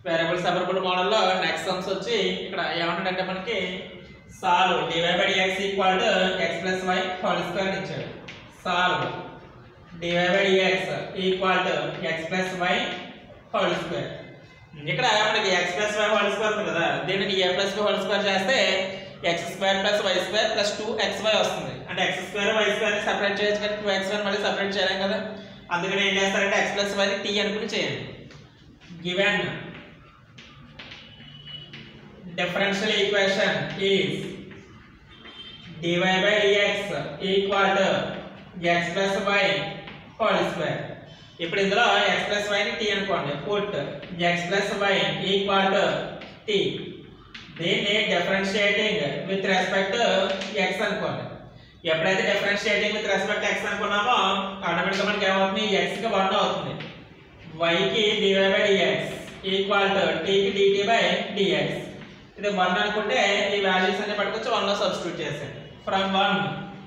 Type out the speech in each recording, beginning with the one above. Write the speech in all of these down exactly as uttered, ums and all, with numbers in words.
Variable separable మోడల్లో next sums వచ్చి ఇక్కడ ఏమంటాడంటే మనకి solve dy by dx equal to x plus y whole square ఇచ్చాడు. Solve dy by dx equal to x plus y whole square. ఇక్కడ మనకి x plus y whole square ఉంది కదా, దీనిని a plus b whole square చేస్తే x square plus y square plus two x y వస్తుంది. అంటే x square y square ని separate చేయొచ్చు కానీ టూ ఎక్స్ వై మళ్ళీ సెపరేట్ చేయలేం కదా, అందుకని ఏం చేస్తారంటే x plus y ని t అనుకుని చేయండి. Given differential equation is dy by dx equal to x plus y whole square. ఇప్పుడు ఇందులో x plus y ని t అనుకోండి. put x plus y equal to t. దీన్ని differentiating with respect to x అనుకోండి. ఎప్పుడైతే differentiating with respect to x అనుకున్నామో ఆటోమేటిక్గా మనకి ఏమవుతుంది, x కి వన్ అవుతుంది, y కి dy by dx equal to t కి dt by dx. ఇది వన్ అనుకుంటే ఈ వాల్యూస్ అన్ని పట్టుకొచ్చి వన్ లో సబ్స్టిట్యూట్ చేసేయండి. From one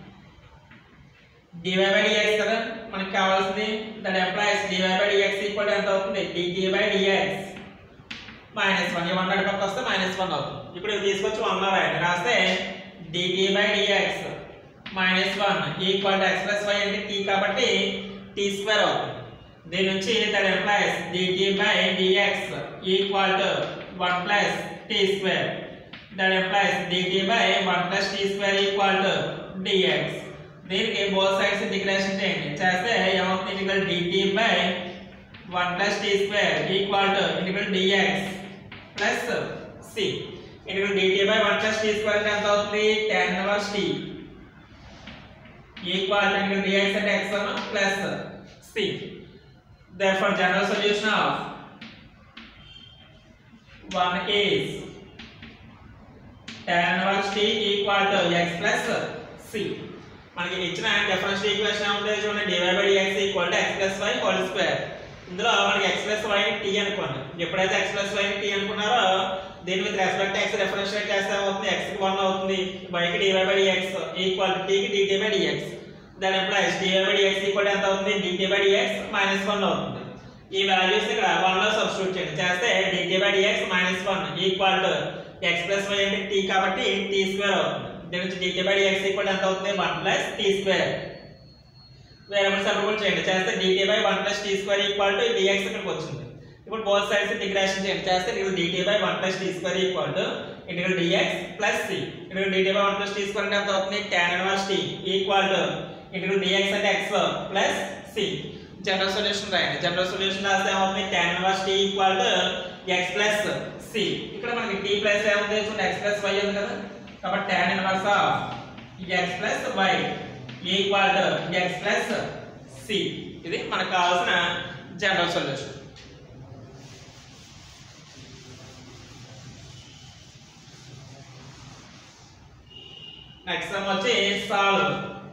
dy by dx కదా మనకి కావాల్సింది, that implies dy by dx equal ఎంత అవుతుంది, dt by dx minus one. ఈ వన్ అటు పక్క వస్తే మైనస్ వన్ అవుతుంది. ఇప్పుడు ఇది తీసుకొచ్చి వన్ లో రాయండి. రాస్తే dt by dx minus one equal to x plus y అంటే t కాబట్టి t స్క్వేర్ అవుతుంది. దీని నుంచి that implies dt by dx equal to one plus t square. That implies dt by one plus t square equal to dx. దీనికి both sides integration చేయండి. చేస్తే ఏమవుతుంది, integral dt by one plus t square equal to integral dx plus c. Integral dt by one plus t square ఎంత అవుతుంది, tan inverse t equal to integral dx అంటే x one plus c. Therefore general solution of one is tan inverse t equal to x plus c. మనకి ఇచ్చిన differential equation ఏముంది చూడండి, dy by dx equal to x plus y whole square. ఇందులో మనకి x plus y ని t అనుకోండి. ఎప్పుడైతే x plus y ని t అనుకున్నారో దీని విత్ రెస్పెక్ట్ x డిఫరెన్షియేట్ చేస్తే ఏమవుతుంది, x కి వన్ అవుతుంది, y కి dy by dx equal to t కి dt by dx. That implies dy by dx equal to ఎంత అవుతుంది, dt by dx minus one అవుతుంది. ఈ వాల్యూస్ ఇక్కడ వన్ లో సబ్స్టిట్యూట్ చేయండి. చేస్తే dt by dx minus one equal to x plus y అంటే t కాబట్టి t స్క్వేర్ అవుతుంది. దీని నుంచి dt by dx equal to ఎంత అవుతుంది, one plus t square. Variable separable చేయండి. చేస్తే dt by one plus t square equal to dx ఇక్కడికి వచ్చింది. ఇప్పుడు బోత్ సైడ్స్ ఇంటిగ్రేషన్ చేయండి. చేస్తే ఇక్కడ dt by one plus t square equal to integral dx plus c. ఇక్కడ dt by one plus t square అంటే ఎంత అవుతుంది, tan inverse t equal to integral dx అంటే x plus c. General solution రాయండి. General solution రాస్తే ఏమవుతుంది, tan inverse t equal to x plus c. ఇక్కడ మనకి t ప్లస్ ఏముంది చూడండి, x ప్లస్ y ఉంది కదా, కాబట్టి tan inverse of x plus y equal to x plus c. ఇది మనకు కావాల్సిన జనరల్ సొల్యూషన్. నెక్స్ట్ సమ్ వచ్చి solve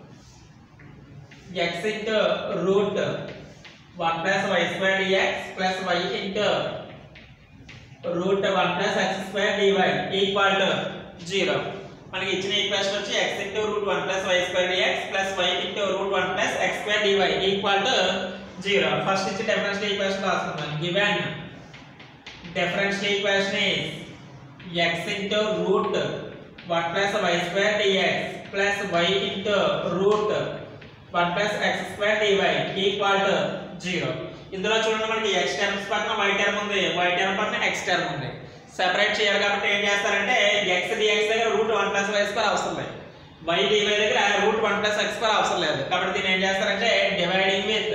x into root one plus y square dx plus y into root one plus x square dy equal to zero. మనకి ఇచ్చిన equation వచ్చి x into root one plus y square dx plus y into root one plus x square dy equal to zero. First ఇచ్చిన differential equation రాసుకుందాం. Given differential equation is x into root one plus y square dx plus y into root one plus x square dy equal to zero. ఇందులో చూడండి మనకి x terms పక్కన y term ఉంది, y term పక్కన x term ఉంది. Separate చేయాలి కాబట్టి ఏం చేస్తారంటే x dx దగ్గర root one plus y square అవసరం లేదు, y dy దగ్గర root one plus x square అవసరం లేదు. కాబట్టి దీన్ని ఏం చేస్తారంటే dividing with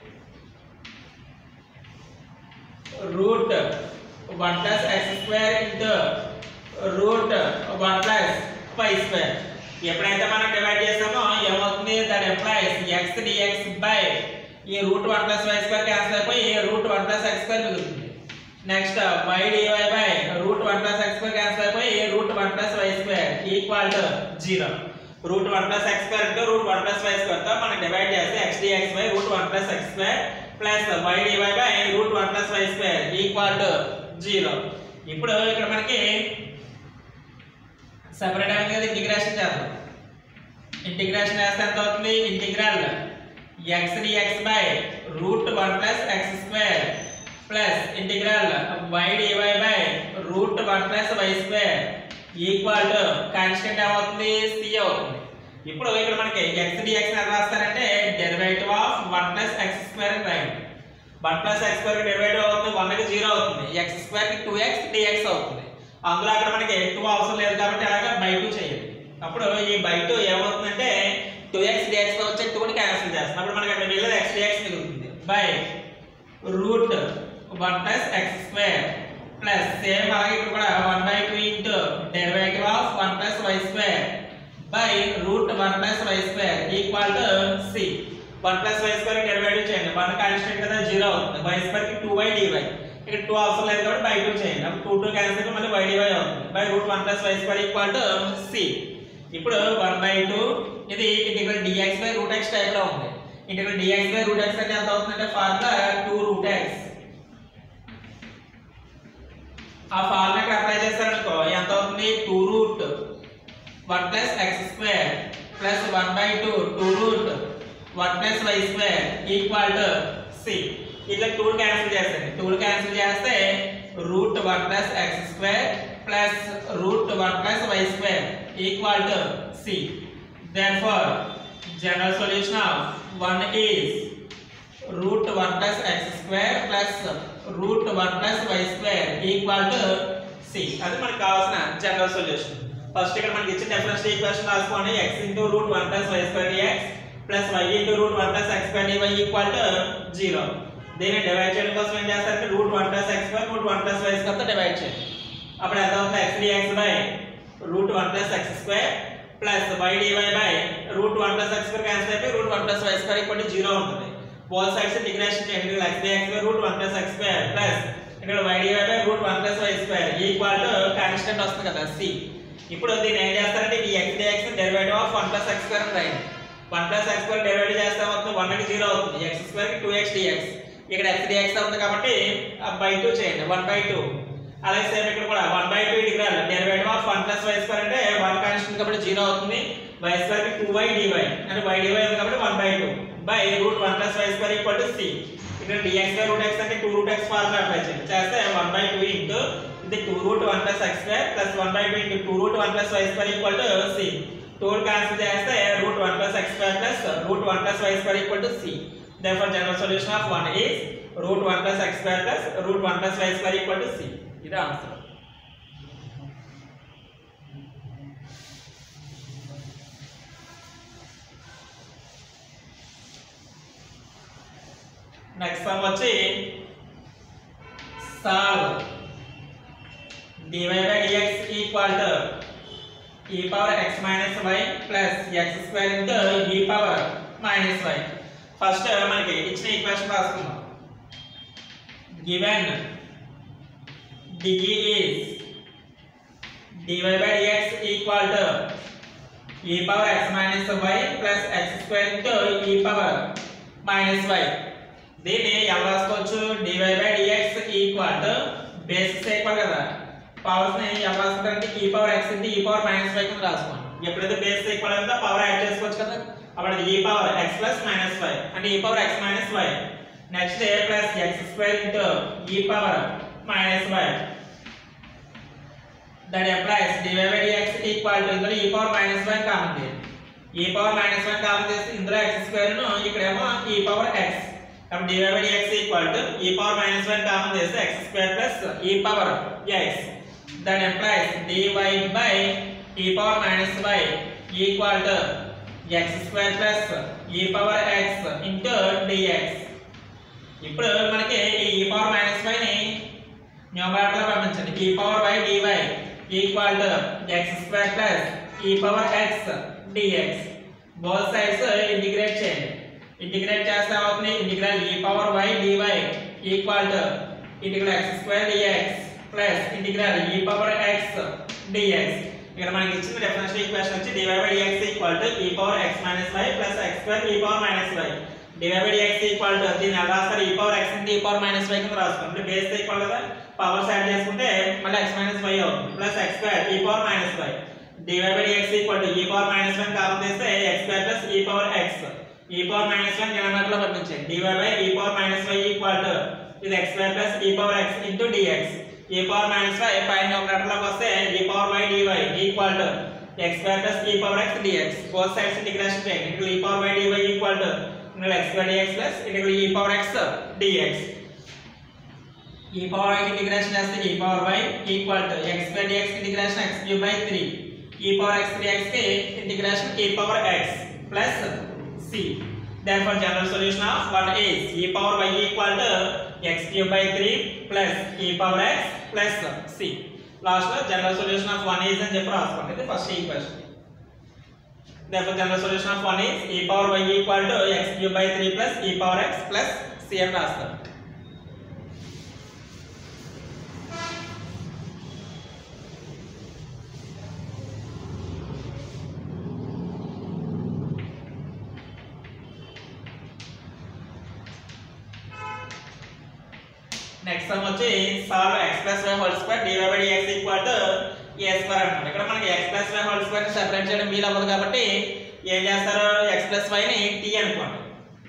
root one plus x square into root one plus y square. ఎప్పుడైతే మనం డివైడ్ చేస్తామో ఏమవుతుంది, that implies x dx by ఈ root one plus y square cancel అయిపోయి root one plus x square మిగులుతుంది. Next y dy by root one plus x square cancel అయిపోయి root one plus y square equal to zero. Root one plus x square into root one plus y square తో మనం divide చేస్తే x dx by root one plus x square plus y dy by root one plus y square equal to zero. ఇప్పుడు ఇక్కడ మనకి separate అనేది integration చేద్దాం. Integration చేస్తే ఎంత అవుతుంది, integral x dx by root one plus x square plus integral y dy by root one plus y square equal to constant ఏమవుతుంది c అవుతుంది. ఇప్పుడు ఇక్కడ మనకి x dx ని ఎలా రాస్తారంటే derivative of one plus x square అని రాయండి. one plus x square కి డెరివేటివ్ అవుతుంది one కి జీరో అవుతుంది, x square కి two x dx అవుతుంది. అందులో అక్కడ మనకి two అవసరం లేదు కాబట్టి అలాగా by two చేయండి. అప్పుడు ఈ by two ఏమవుతుందంటే two x dx తో వచ్చే two ని క్యాన్సిల్ చేస్తాం. అప్పుడు మనకి అక్కడ మిగిలిన x dx మిగులుతుంది by root one plus x square plus same అలాగే ఇక్కడ కూడా one by two into derivative of one plus y square by root one plus y square equal to c. one plus y square derivative చేయండి, one constant కదా zero అవుతుంది, y square కి two y dy. ఇక్కడ two అవసరం లేదు కాబట్టి by two చేయండి, అప్పుడు two two క్యాన్సిల్ అయితే మళ్ళీ y dy అవుతుంది by root one plus y square equal to c. ఇప్పుడు one by two ఇది integral dx by root x type లో ఉంది. Integral dx by root x అంటే ఎంత అవుతుందంటే ఫార్ములా two root x. ఆ ఫార్ములాకి అప్లై చేస్తారనుకో ఎంత అవుతుంది two root one plus x square plus one by two two root one plus y square equal to c. ఇట్లా two cancel చేస్తాను, two cancel చేస్తే root one plus x square plus root one plus y square equal to c. Therefore general solution of one is root one plus x square plus root one plus y square equal to c. అది మనకు కావాల్సిన general solution. First ఇక్కడ మనకి ఇచ్చిన differential equation రాసుకోండి, x into root one plus y square dx plus y into root one plus x square dy equal to zero. దీన్ని divide చేయడం కోసం ఏం చేస్తారంటే root one plus x square root one plus y square తో divide చేయండి. అప్పుడు ఎంత అవుతుంది x dx by root one plus x square plus y dy by root one plus x square cancel అయిపోయి root one plus y square equal to zero ఉంటుంది. both sides integration చేయండి, x dx by root one plus x square plus ఇక్కడ y dy by root one plus y square equal to constant వస్తుంది కదా c. ఇప్పుడు దీన్ని ఏం చేస్తారంటే ఈ x dx derivative of one plus x square అని రాయండి. one plus x square derivative చేస్తే అవుతుంది one కి జీరో అవుతుంది, x square కి two x dx. ఇక్కడ x dx అవుతుంది కాబట్టి by two చేయండి one by two. అలాగే సేమ్ ఇక్కడ కూడా one by two integral derivative of one plus y square అంటే one కాన్స్టెంట్ కాబట్టి జీరో అవుతుంది, y square కి two y dy అంటే y dy ఉంది కాబట్టి one by two by root one plus y square equal to c. ఇక్కడ dx by root x అంటే two root x formula apply చేయండి, చేస్తే one by two into ఇది two root one plus x square plus one by two into two root one plus y square equal to c. two cancel చేస్తే root one plus x square plus root one plus y square equal to c. Therefore general solution of one is root one plus x square plus root one plus y square equal to c. ఇది answer. Next sum వచ్చి solve dy by dx equal to e power x minus y plus x square into e power minus y. ఫస్ట్ మనకి ఇచ్చిన equation రాసుకుందాం. given dE is dy by dx equal to e power x minus y plus x square into e power minus y. దీన్ని ఎలా రాసుకోవచ్చు, dy by dx equal to bases equal కదా, powers ని ఎలా రాసుకుంటారంటే e power x into e power minus y కింద రాసుకోండి. ఎప్పుడైతే bases equal అవుతుందో పవర్ యాడ్ చేసుకోవచ్చు కదా, అప్పుడు e power x plus minus y అంటే e power x minus y. Next a plus x square into e power minus y. That implies dy by dx equal to ఇందులో e power minus y common తీయండి, e power minus y common తీస్తే ఇందులో x square ను ఇక్కడేమో e power x. కాబట్టి dy by dx equal to e power minus y common తీస్తే x square plus e power x. That implies dy by e power minus y equal to x square plus e power x into dx. ఇప్పుడు మనకి ఈ e power minus y ని numerator లో పంపించండి, e power y dy equal to x square plus e power x dx. both sides integrate చేయండి, integrate చేస్తే అవుతుంది integral e power y dy equal to integral x square dx plus integral e power x dx. ఇక్కడ మనకి ఇచ్చిన differential equation వచ్చి dy by dx equal to e power x minus y plus x square e power minus y. dy by dx equal to దీన్ని ఎలా రాస్తారు, e power x into e power minus y కింద రాసుకోండి. Base equal కదా, powers add చేసుకుంటే మళ్ళీ x minus y అవుతుంది plus x square e power minus y. dy by dx equal to e power minus y common తీస్తే x square plus e power x. e power minus y numerator లో పంపించండి, dy by e power minus y equal to ఇది x square plus e power x into dx. e power minus y పైన numerator లోకి వస్తే e power y dy equal to x square plus e power x dx. both sides integration చేయండి. into e power y dy equal to into x square dx plus into e power x dx. e power y integration చేస్తే e power y equal to x square dx integration x cube by three. e power x dx కి integration e power x plus c. Therefore general solution of one is e power y equal to x cube by three plus e power x plus c. Last లో general solution of one is అని చెప్పి రాసుకోండి. ఇది first equation. Therefore general solution of one is e power y equal to x cube by three plus e power x plus c అని రాస్తాం. Next sum వచ్చి solve x plus y whole square dy by dx equal to a square అంటున్నాడు. ఇక్కడ మనకి x plus y whole square ని separate చేయడం వీలు అవ్వదు కాబట్టి ఏం చేస్తారు, x plus y ని t అనుకోండి.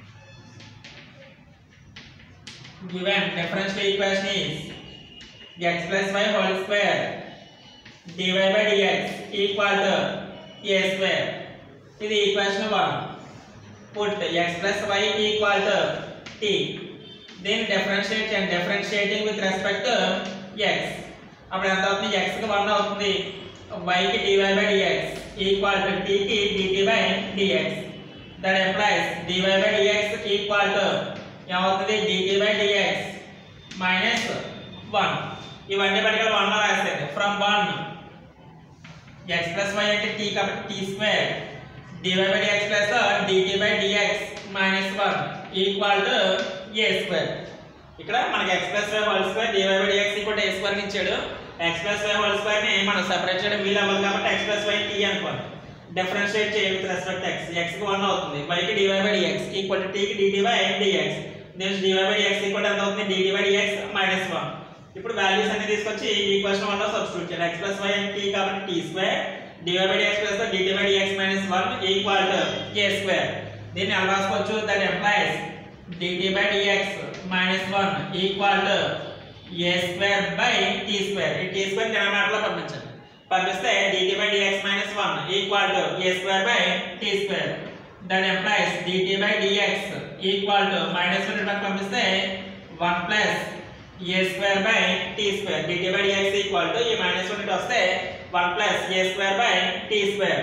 given differential equation is x plus y whole square dy by dx equal to a square. ఇది equation one. put x plus y equal to t. then differentiate and differentiating with respect to x. అప్పుడు ఎంత అవుతుంది, x కి one అవుతుంది, y కి dy by dx equal to t కి dt by dx. that implies dy by dx equal to ఏమవుతుంది, dt by dx minus one. ఇవన్నీ పట్టికలు one లో రాసేది. from one x plus y అంటే t కాబట్టి t square dy by dx plus dt by dx minus one equal to a square. ఇక్కడ మనకి x plus y whole square dy by dx equal to a square ని ఇచ్చాడు. x plus y whole square ని మనం separate చేయడం వీలు అవ్వదు కాబట్టి x plus y t అనుకోండి. డిఫరెన్షియేట్ చేయాలి విత్ రెస్పెక్ట్ x. x కి one అవుతుంది, y కి dy by dx equal to t కి dt by dx. then dy by dx equal to ఎంత అవుతుంది, dt by dx minus one. ఇప్పుడు values అన్ని తీసుకొచ్చి ఈక్వేషన్ one లో సబ్స్టిట్యూట్ చేయాలి. x plus y అంటే t కాబట్టి t square dy by dx plus dt by dx minus one equal to a square. దీన్ని ఎలా రాసుకోవచ్చు, that implies dt by dx minus one equal to a square by t square. ఈ t square denominator లో పంపించండి. పంపిస్తే dt by dx minus one equal to a square by t square. that implies dt by dx equal to minus one ఇటు పంపిస్తే one plus a square by t square. dt by dx equal to ఈ minus one ఇటు వస్తే one plus a square by t square.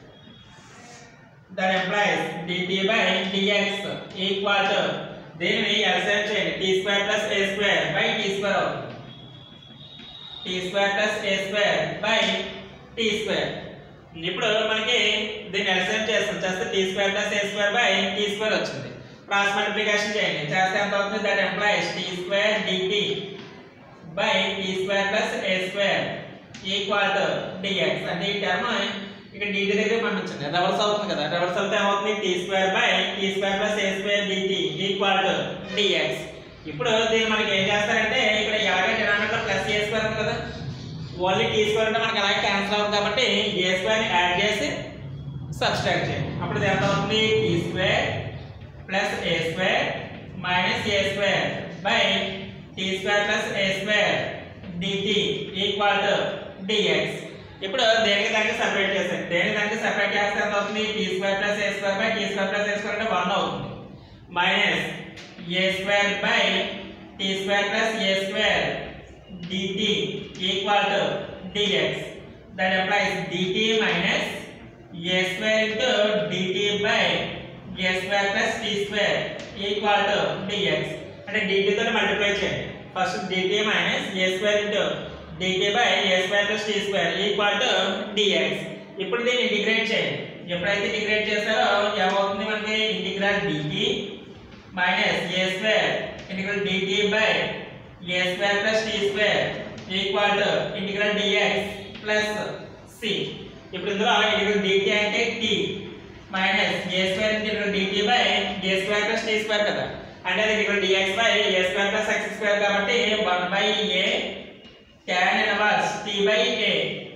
that implies dt by dx equal to దీనిని LCM చేయండి, t square plus a square by t square అవుతుంది. t square plus a square by t square. ఇప్పుడు మనకి దీన్ని LCM చేస్తాం, చేస్తే t square plus a square by t square వచ్చింది. Cross multiplication చేయండి, చేస్తే ఎంత అవుతుంది, that implies t square dt by t square plus a square equal to dx. అంటే ఈ టర్మ్ ఇక్కడ dt దగ్గర పంపించండి, రివర్స్ అవుతుంది కదా. రివర్స్ అవుతే ఏమవుతుంది, t square by t square plus a square dt equal to dx. ఇప్పుడు దీన్ని మనకి ఏం చేస్తారంటే ఇక్కడ యాభై డినామినేటర్ ప్లస్ a square ఉంది కదా, ఓన్లీ t square అంటే మనకి అలాగే క్యాన్సిల్ అవుతుంది కాబట్టి a square ని యాడ్ చేసి సబ్స్ట్రాక్ట్ చేయండి. అప్పుడు ఇది ఎంత అవుతుంది, t square plus a square minus a square by t square plus a square dt equal to dx. ఇప్పుడు దేనికి దానికి సెపరేట్ చేసాం, దేనికి దానికి సెపరేట్ చేస్తే ఎంత అవుతుంది, t square plus a square by t square plus a square అంటే one అవుతుంది, minus a square by t square plus a square dt equal to dx. that implies dt minus a square into dt by a square plus t square equal to dx. అంటే dt తో multiply చేయండి. First dt minus a square into dt by a square plus t square equal to dx. ఇప్పుడు దీన్ని integrate చేయండి. ఎప్పుడైతే integrate చేస్తారో ఏమవుతుంది, మనకి integral dt minus a square integral dt by a square plus t square equal to integral dx plus c. ఇప్పుడు ఇందులో integral dt అంటే t minus a square integral dt by a square plus t square కదా, అంటే అది integral dx by a square plus x square కాబట్టి one by a tan inverse t by a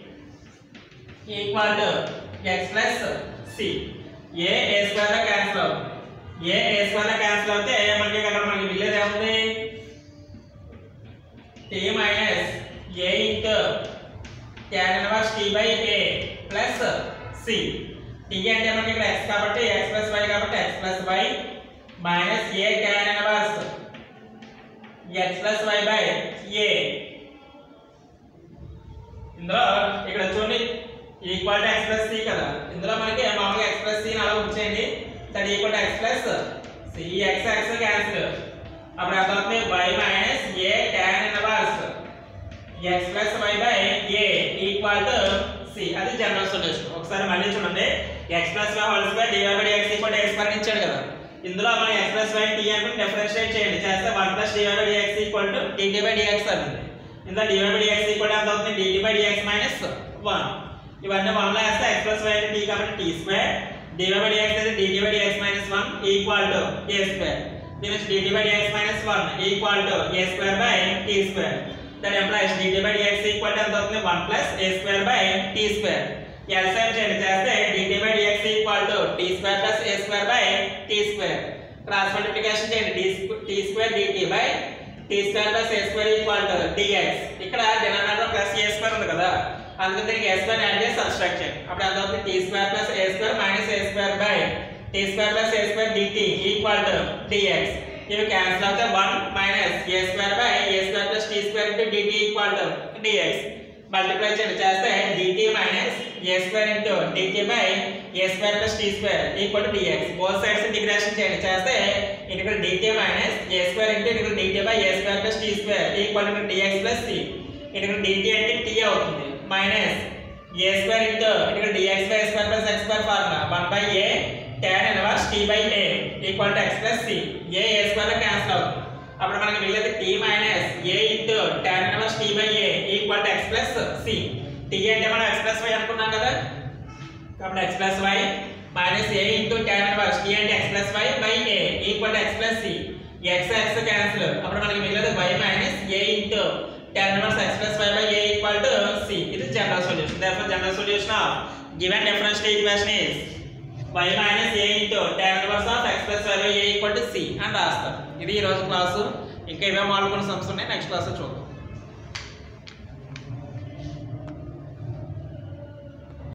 equal to x plus c. a a square లో cancel అవుతుంది, a a square లో cancel అవుతే మనకి అక్కడ మనకి మిగిలేది ఏముంది, t minus a into tan inverse t by a plus c. t అంటే మనకి ఇక్కడ x కాబట్టి x plus y కాబట్టి x plus y minus a tan inverse x plus y by a. ఇందులో ఇక్కడ చూడండి equal to x plus c కదా, ఇందులో మనకి మామూలుగా x plus c ని అలా ఉంచేయండి, that equal to x plus c. ఈ x x క్యాన్సిల్, అప్పుడు ఎంత అవుతుంది y minus a tan inverse x plus y by a equal to c. అది జనరల్ సొల్యూషన్. ఒకసారి మళ్ళీ చూడండి, x plus y whole square dy by dx equal to a square ఇచ్చాడు కదా, ఇందులో మనం x plus y t అని differentiate చేయండి, చేస్తే one plus dy by dx equal to dt by dx అవుతుంది. ఇందులో dy by dx equal to ఎంత అవుతుంది dt by dx minus one. ఇవన్నీ one లో వేస్తే x plus y అంటే t కాబట్టి t square, dy by dx అయితే dt by dx minus one equal to a square. దీని నుంచి dt by dx minus one equal to a square by t square. That implies dt by dx equal to ఎంత అవుతుంది one plus a square by t square. LCM చేయండి, చేస్తే dt by dx equal to t square plus a square by t square. Cross multiplication చేయండి, t square dt by t square plus a square equal to dx. ఇక్కడ denominator plus a square ఉంది కదా, అందుకే దీనికి a square add చేసి subtract చేయండి, అప్పుడు ఎంత అవుతుంది t square plus a square minus a square by t square plus a square dt equal to dx. ఇవి క్యాన్సిల్ అవుతే one minus a square by a square plus t square into dt equal to dx. Multiply చేయండి, చేస్తే dt minus a square into dt by a square plus t square equal to dx. Both sides integration చేయండి, చేస్తే integral dt minus a square into integral dt by a square plus t square equal to dx plus c. Integral dt అంటే t అవుతుంది, minus a square into integral dx by a square plus x square formula one by a tan inverse t by a equal to x plus c. a a square cancel అవుతుంది, అప్పుడు మనకి మిగిలేది t minus a into tan inverse t by a equal to x plus c. t అంటే మనం x plus y అనుకున్నాం కదా, కాబట్టి x plus y minus a into tan inverse t అంటే x plus y by a equal to x plus c. x x cancel, అప్పుడు మనకి మిగిలేది y minus a into tan inverse x plus y by a equal to c. It is general solution. Therefore, general solution of given differential equation is y minus a into tan inverse of x plus y by a equal to c. And రాస్తాం. ఇది ఈ రోజు class. ఇంకా ఇవే మాల్కొని sums ఉన్నాయి, next class చూద్దాం.